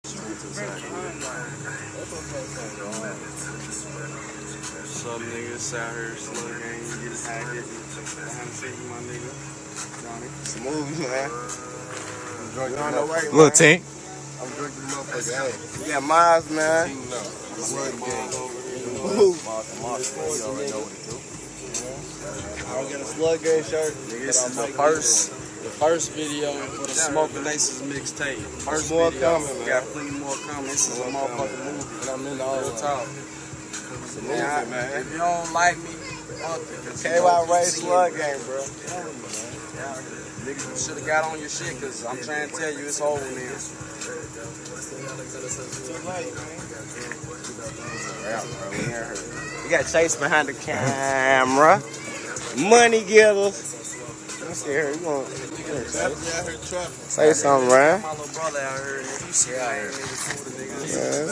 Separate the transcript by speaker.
Speaker 1: Some niggas out here, Sluggin, you get high, get behind the seat, my nigga. Johnny.
Speaker 2: Smooth, man.
Speaker 3: Little Tink.
Speaker 2: I'm drinking the motherfucker. Yeah, Miles, man. I'll get a Sluggin shirt.
Speaker 1: This is the first video for the Smoking Aces mixtape. First
Speaker 2: more
Speaker 1: video.
Speaker 2: coming, man.
Speaker 1: Got plenty more coming. This is a motherfucking movie. And I'm in the whole talk.
Speaker 2: Man.
Speaker 1: If you don't like me, fuck it.
Speaker 2: KY Ray Sluggin, bro.
Speaker 1: Niggas should have got on your shit, cause I'm trying to tell you it's over now.
Speaker 2: We got Chase behind the camera. Money getters. Let's see here. You gonna say something, man?
Speaker 1: My little brother out here, you see how he cool the niggas.
Speaker 2: Yeah.